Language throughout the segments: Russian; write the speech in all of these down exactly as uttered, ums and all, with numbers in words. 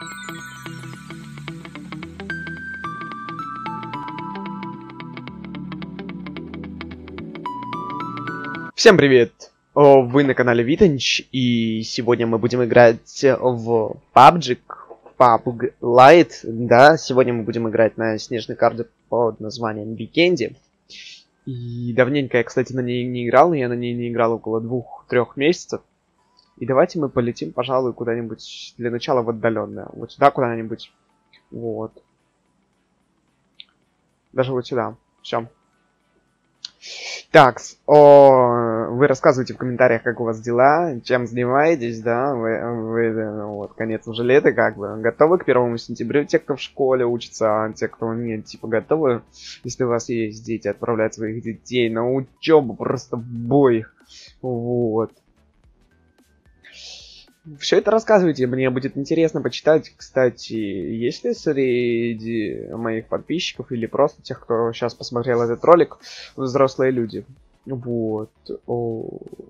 Всем привет! О, Вы на канале Витанч, и сегодня мы будем играть в пабджик, пабг Lite, да, сегодня мы будем играть на снежной карте под названием Weekend. И давненько я, кстати, на ней не играл, я на ней не играл около двух-трех месяцев. И давайте мы полетим, пожалуй, куда-нибудь для начала в отдаленное, вот сюда куда-нибудь, вот. Даже вот сюда, все. Так, о, вы рассказывайте в комментариях, как у вас дела, чем занимаетесь, да, вы, вы ну, вот, конец уже лета, как бы, готовы к первому сентябрю, те, кто в школе учится, а те, кто нет, типа, готовы, если у вас есть дети, отправлять своих детей на учебу, просто в бой, вот. Все это рассказывайте, мне будет интересно почитать. Кстати, есть ли среди моих подписчиков или просто тех, кто сейчас посмотрел этот ролик, взрослые люди? Вот. О...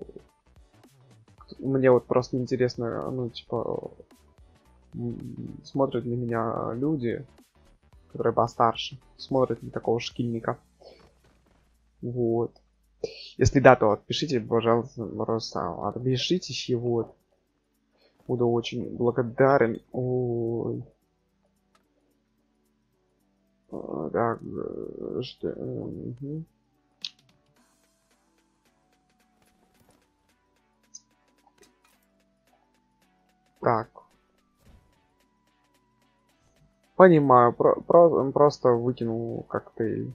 Мне вот просто интересно, ну, типа, смотрят ли меня люди, которые постарше, смотрят ли такого шкильника. Вот. Если да, то отпишите, пожалуйста, просто отпишитесь, и вот. Буду очень благодарен. Ой. Так, что... Угу. Так. Понимаю, про про просто выкинул коктейль.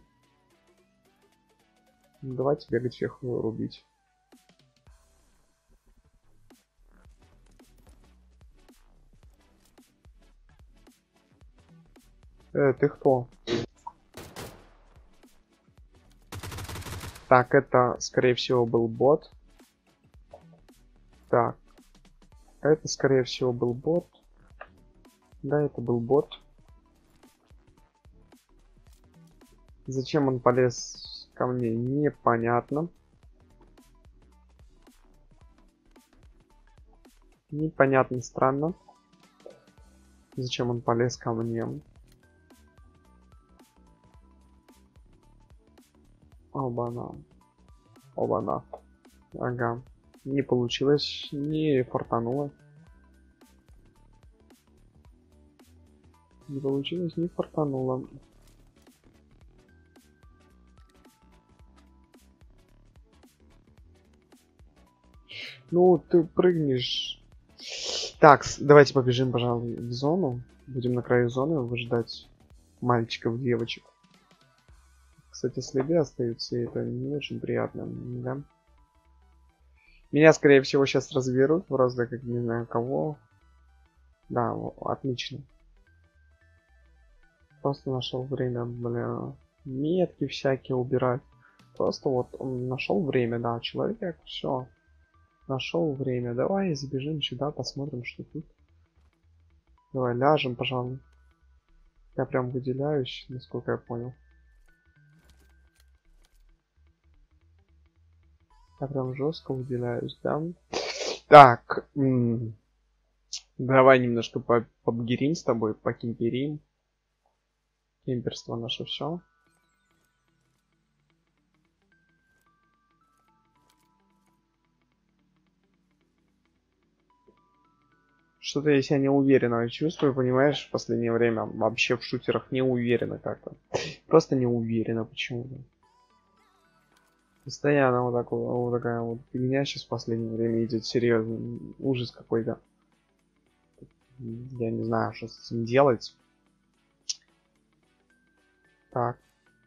Давайте бегать всех рубить. Э, ты кто? Так, это, скорее всего, был бот. Так. Это, скорее всего, был бот. Да, это был бот. Зачем он полез ко мне, непонятно. Непонятно, странно. Зачем он полез ко мне? Оба-на. Оба-на. Ага. Не получилось, не фартануло. Не получилось, не фартануло. Ну, ты прыгнешь. Так, давайте побежим, пожалуй, в зону. Будем на краю зоны выжидать мальчиков, девочек. Кстати, следы остаются, и это не очень приятно, да? Меня, скорее всего, сейчас разберут, просто как не знаю кого. Да, отлично. Просто нашел время, бля, метки всякие убирать. Просто вот он нашел время, да, человек, все. Нашел время. Давай забежим сюда, посмотрим, что тут. Давай ляжем, пожалуй. Я прям выделяюсь, насколько я понял. Я прям жестко выделяюсь, да? Так. Давай немножко побгерим с тобой, покемперим. Кемперство наше все. Что-то я себя неуверенно чувствую, понимаешь, в последнее время вообще в шутерах не уверенно как-то. Просто не уверенно почему-то. Постоянно вот, так, вот такая вот фигня сейчас в последнее время идет, серьезно. Ужас какой-то. Я не знаю, что с этим делать. Так.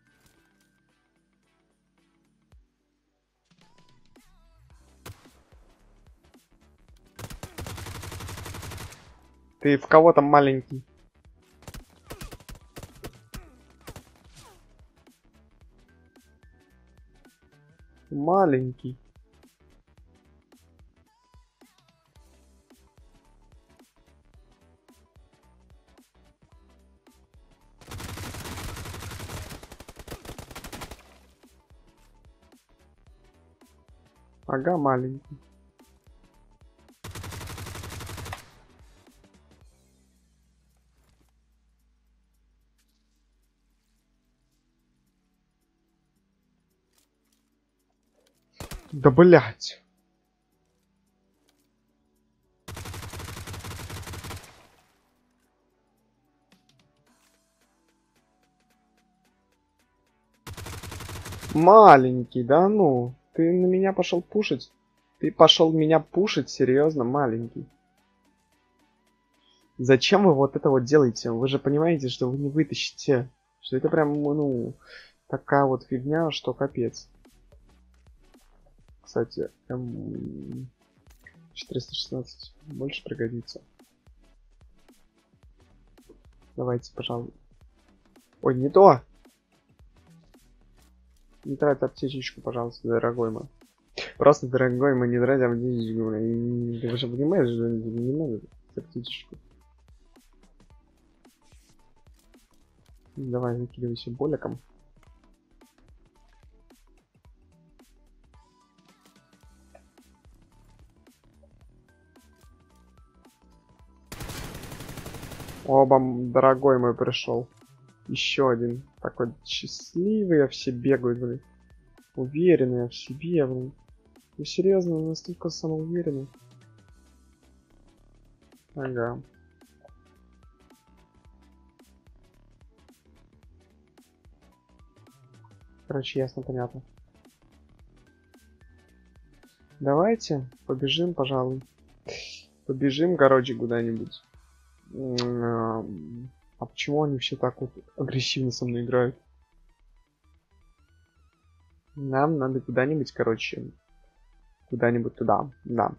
Ты в кого там маленький? Маленький. Ага, маленький. Да блять. Маленький, да ну. Ты на меня пошел пушить? Ты пошел меня пушить, серьезно, маленький. Зачем вы вот это вот делаете? Вы же понимаете, что вы не вытащите. Что это прям, ну, такая вот фигня, что капец. Кстати, эм, четыреста шестнадцать больше пригодится. Давайте, пожалуй. Ой, не то! Не трать аптечечку, пожалуйста, дорогой мой. Просто, дорогой мой, не трать аптечечку. Ты же понимаешь, что не надо аптечечку. Давай, закидывайся боликом. Оба, дорогой мой, пришел. Еще один. Такой счастливый, все бегают, блин. Уверенные в себе, блин. Ну серьезно, настолько самоуверенный. Ага. Короче, ясно, понятно. Давайте побежим, пожалуй. Побежим, короче, куда-нибудь. А почему они все так вот агрессивно со мной играют? Нам надо куда-нибудь, короче, куда-нибудь туда, да.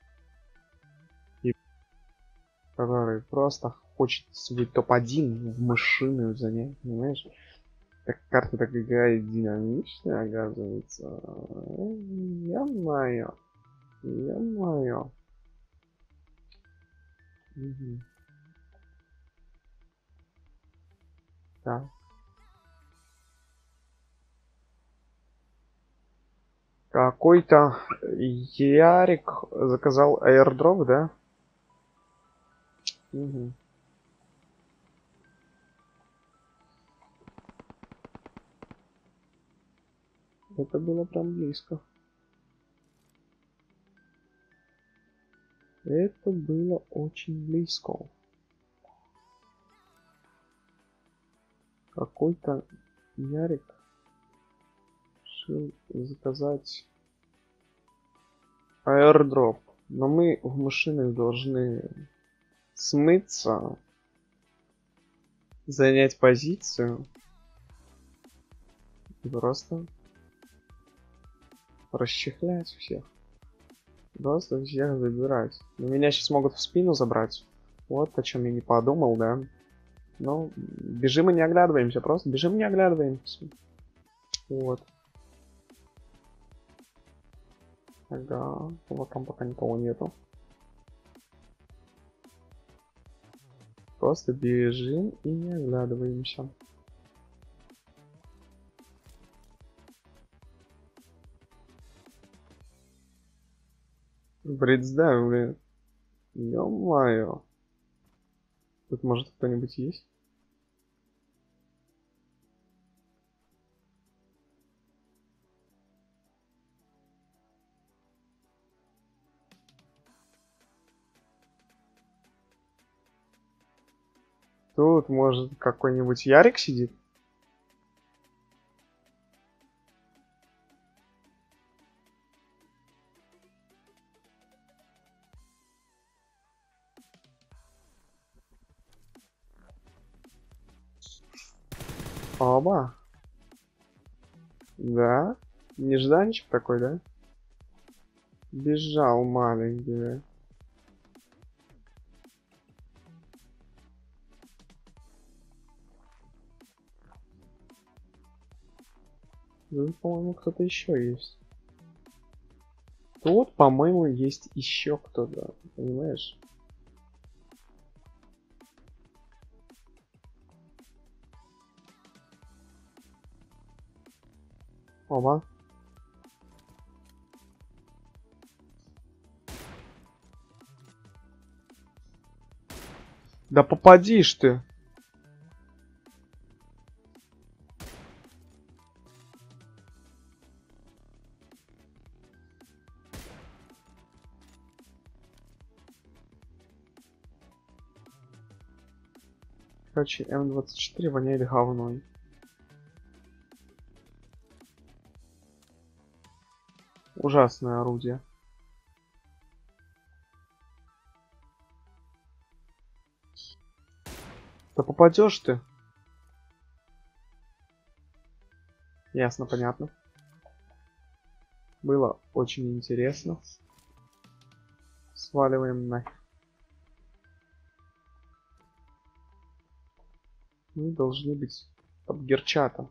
И который просто хочет свой топ один в машину занять, понимаешь? Так карта такая динамичная, оказывается. Ё-моё. Ё-моё. Угу. Так. Какой-то Ярик заказал аирдроп, да? Угу. Это было прям близко. Это было очень близко. Какой-то Ярик решил заказать аирдроп. Но мы в машинах должны смыться, занять позицию и просто расчехлять всех. Просто всех забирать. Но меня сейчас могут в спину забрать. Вот о чем я не подумал, да. Ну, бежим и не оглядываемся, просто бежим и не оглядываемся. Вот. Ага, по бокам пока никого нету. Просто бежим и не оглядываемся. Представь, блин. Ё-моё. Тут может кто-нибудь есть? Тут может какой-нибудь Ярик сидит? Оба. Да? Нежданчик такой, да? Бежал маленький, да? Тут, по-моему, кто-то еще есть. Тут, по-моему, есть еще кто-то, понимаешь? Оба. Да попадишь ты. Короче, эм двадцать четыре воняет говной. Ужасное орудие. Да попадешь ты. Ясно, понятно. Было очень интересно. Сваливаем нахер. Мы должны быть под герчатом.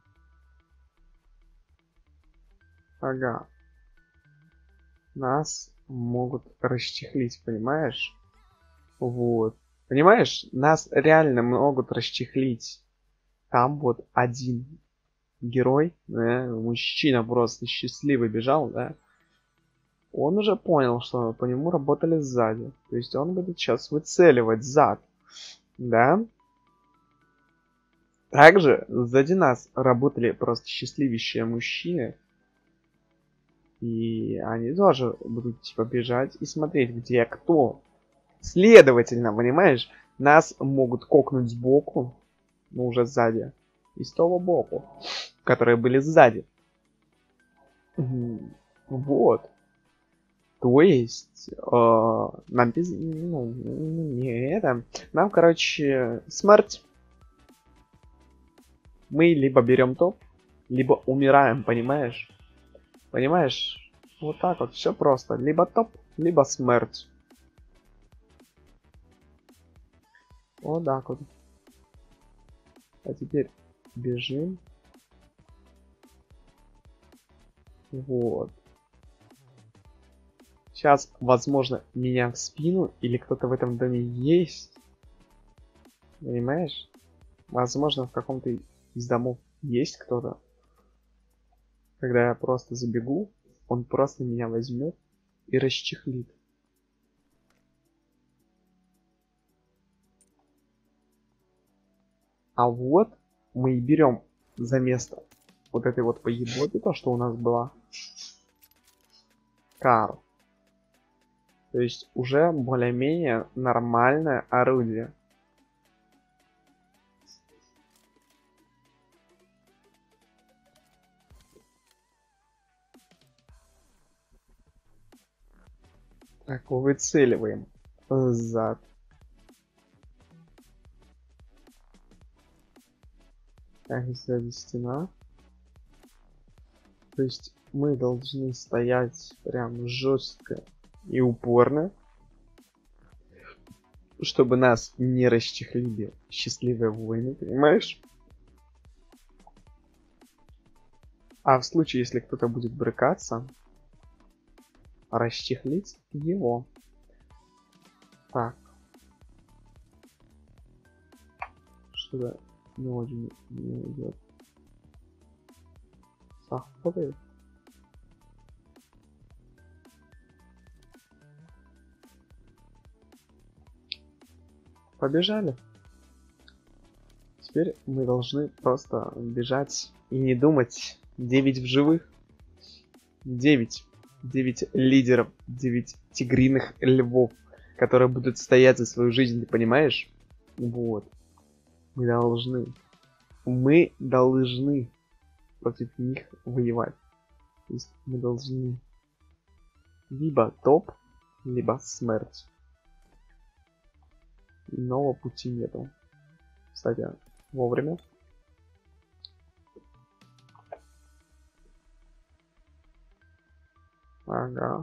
Ага. Нас могут расчехлить, понимаешь? Вот. Понимаешь? Нас реально могут расчехлить. Там вот один герой, да, мужчина просто счастливый бежал, да. Он уже понял, что по нему работали сзади. То есть он будет сейчас выцеливать зад. Да? Также сзади нас работали просто счастливейшие мужчины. И они тоже будут типа бежать и смотреть, где кто. Следовательно, понимаешь, нас могут кокнуть сбоку, ну уже сзади, и с того боку, которые были сзади. Вот. То есть, э, нам без... Ну, не это. Нам, короче, смерть. Мы либо берем топ, либо умираем, понимаешь? Понимаешь? Вот так вот, все просто. Либо топ, либо смерть. Вот так вот. А теперь бежим. Вот. Сейчас, возможно, меня в спину или кто-то в этом доме есть. Понимаешь? Возможно, в каком-то из домов есть кто-то. Когда я просто забегу, он просто меня возьмет и расчехлит. А вот мы и берем за место вот этой вот поеботы, то, что у нас была. Карл. То есть уже более-менее нормальное орудие. Так, выцеливаем зад. Так, сзади стена. То есть мы должны стоять прям жестко и упорно, чтобы нас не расчехлили счастливые воины, понимаешь? А в случае, если кто-то будет брыкаться, расчехлить его. Так. Что-то не очень не идет. Заходы. Побежали. Теперь мы должны просто бежать и не думать. девять в живых. девять. девять лидеров. девять тигриных львов, которые будут стоять за свою жизнь, ты понимаешь? Вот. Мы должны. Мы должны против них воевать. То есть мы должны либо топ, либо смерть. Иного пути нету. Кстати, вовремя. Ага.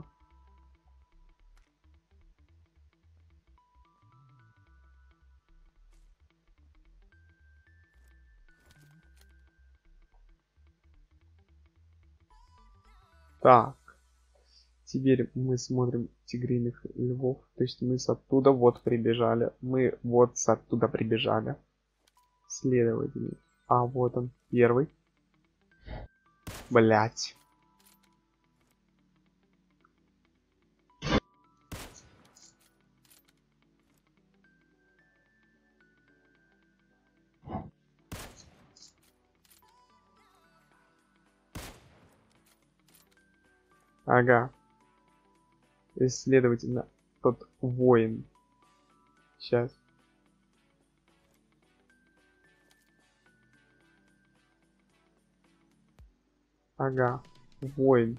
Так. Теперь мы смотрим тигриных львов. То есть мы с оттуда вот прибежали. Мы вот с оттуда прибежали. Следовательно. А вот он, первый. Блять. Ага. И, следовательно, тот воин. Сейчас. Ага. Воин.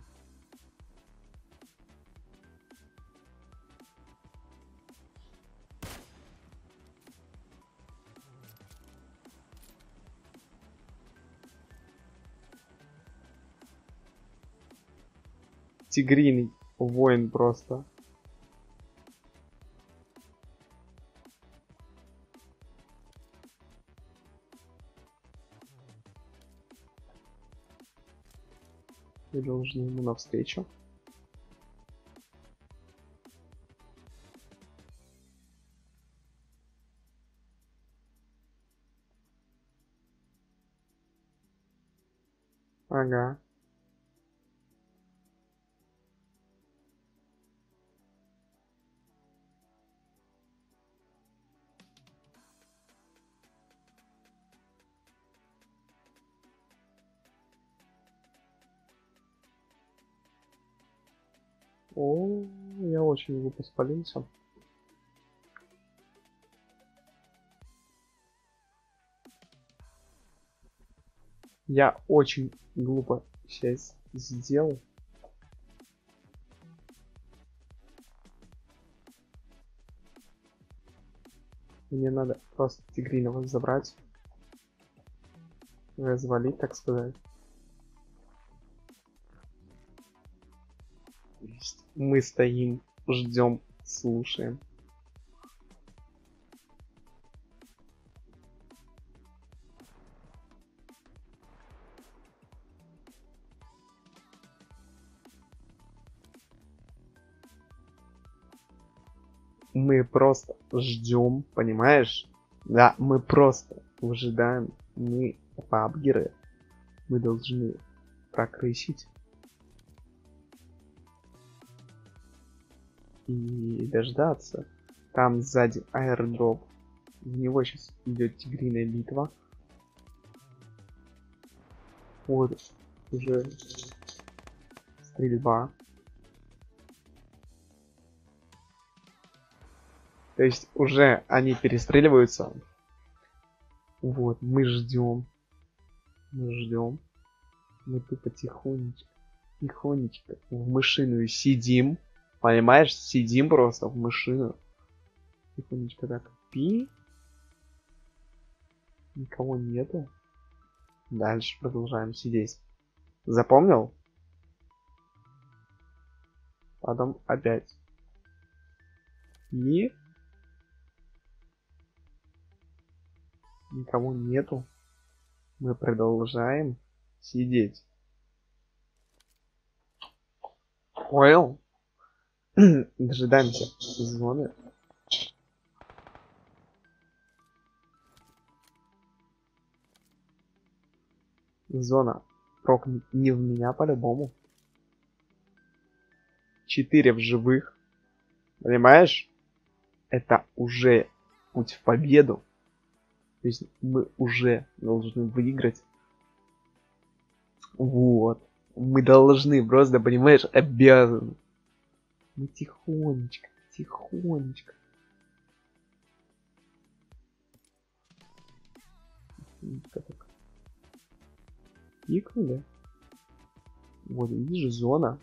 Тигриный воин просто. Мы должны ему навстречу. Ага. О, я очень глупо спалился. Я очень глупо сейчас сделал. Мне надо просто тигриного забрать. Развалить, так сказать. Мы стоим, ждем, слушаем. Мы просто ждем, понимаешь? Да, мы просто выжидаем. Мы пабгеры. Мы должны прокрысить. И дождаться. Там сзади аэродроп. В него сейчас идет тигриная битва. Вот уже стрельба. То есть уже они перестреливаются. Вот, мы ждем. Мы ждем. Мы тупо тихонечко, тихонечко в мышиную сидим. Понимаешь, сидим просто в мышину. Тихонечко так. Пи. Никого нету. Дальше продолжаем сидеть. Запомнил? Потом опять. И никого нету. Мы продолжаем сидеть. Понял? Дожидаемся зоны. Зона прокнет не в меня по-любому. Четыре в живых. Понимаешь? Это уже путь в победу. То есть мы уже должны выиграть. Вот. Мы должны, просто, понимаешь, обязаны. Мы тихонечко, тихонечко. Пикнули. Вот, видишь, зона.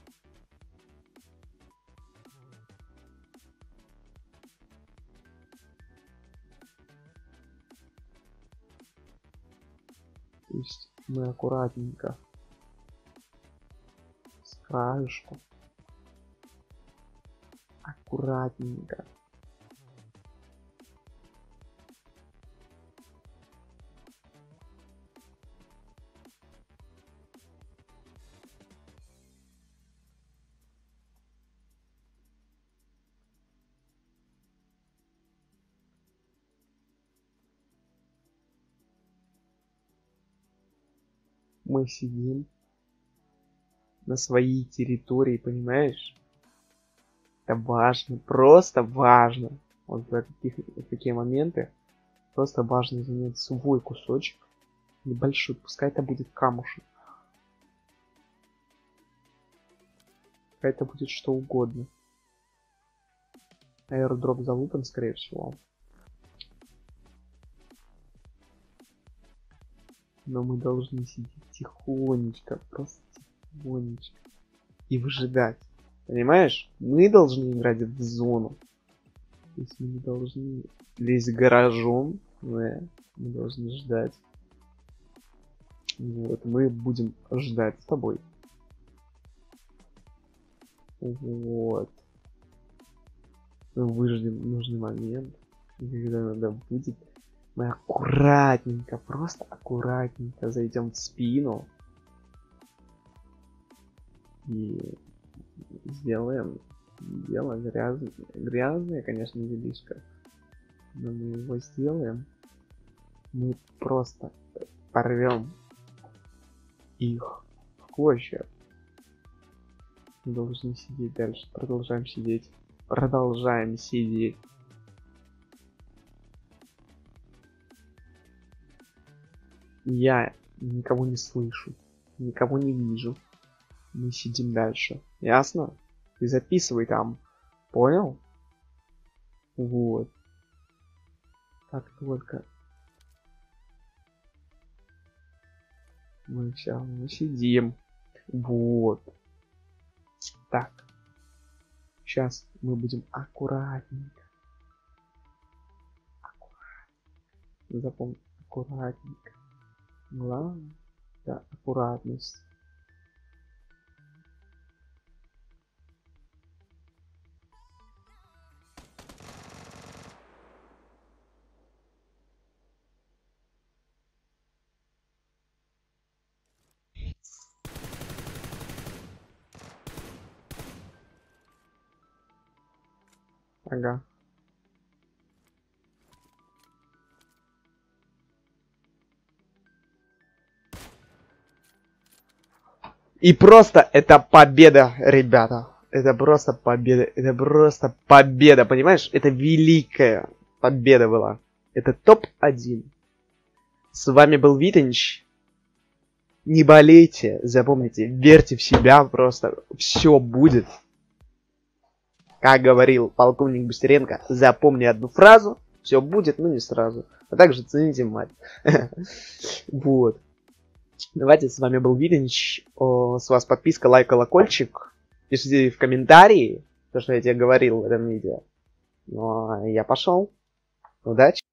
То есть мы аккуратненько с краешку. Аккуратненько. Мы сидим на своей территории, понимаешь? Это важно, просто важно. Вот в таких, в такие моменты просто важно занять свой кусочек. Небольшой, пускай это будет камушек. Пускай это будет что угодно. Аэродроп залутан, скорее всего. Но мы должны сидеть тихонечко, просто тихонечко. И выжидать. Понимаешь? Мы должны играть в зону. То есть мы не должны лезть гаражом. Да, мы должны ждать. Вот, мы будем ждать с тобой. Вот. Мы выждем нужный момент. И когда надо будет, мы аккуратненько, просто аккуратненько зайдем в спину. И сделаем дело грязное, грязное, конечно, делишко. Но мы его сделаем. Мы просто порвем их в клочья. Мы должны сидеть дальше. Продолжаем сидеть. Продолжаем сидеть. Я никого не слышу. Никого не вижу. Мы сидим дальше. Ясно? Ты записывай там. Понял? Вот. Как только мы все мы сидим. Вот. Так. Сейчас мы будем аккуратненько. Аккуратненько. Запомни, аккуратненько. Главное, да, аккуратность. Ага. И просто это победа, ребята. Это просто победа. Это просто победа, понимаешь? Это великая победа была. Это топ один. С вами был Витенч. Не болейте, запомните, верьте в себя просто. Все будет. Как говорил полковник Быстренко, запомни одну фразу. Все будет, но не сразу. А также цените мать. Вот. Давайте, с вами был Витенч. С вас подписка, лайк, колокольчик. Пишите в комментарии то, что я тебе говорил в этом видео. Ну, а я пошел. Удачи.